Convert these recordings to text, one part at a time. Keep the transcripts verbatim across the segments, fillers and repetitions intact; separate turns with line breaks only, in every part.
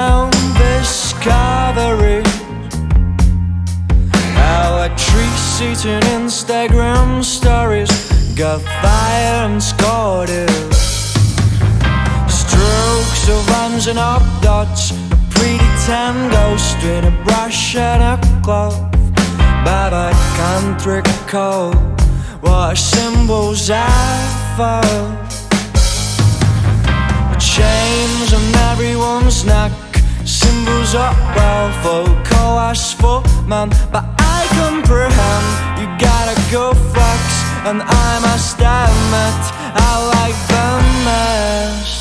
found discovery. Electricity Instagram stories got fire and scored it. Strokes of ones and up dots, a pretty tango, straight a brush and a cloth. But I can't recall what symbols I found. Chains on everyone's neck, symbols of wealth, or coerce for man. But I comprehend, you gotta go flex, and I must admit, I like the mess.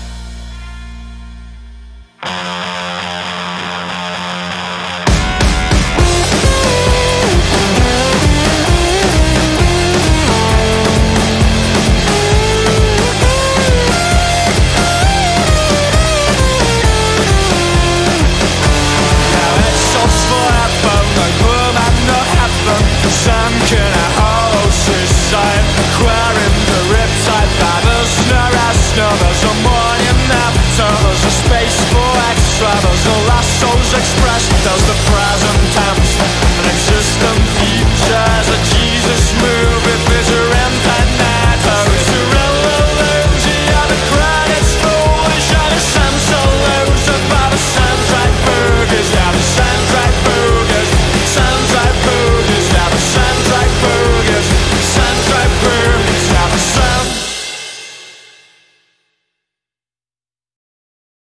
Sunk in a hollow seaside, aquarium the riptide batters, no rest, no, there's a morning after, there's a space for extra, there's a last souls expressed, there's the present tense.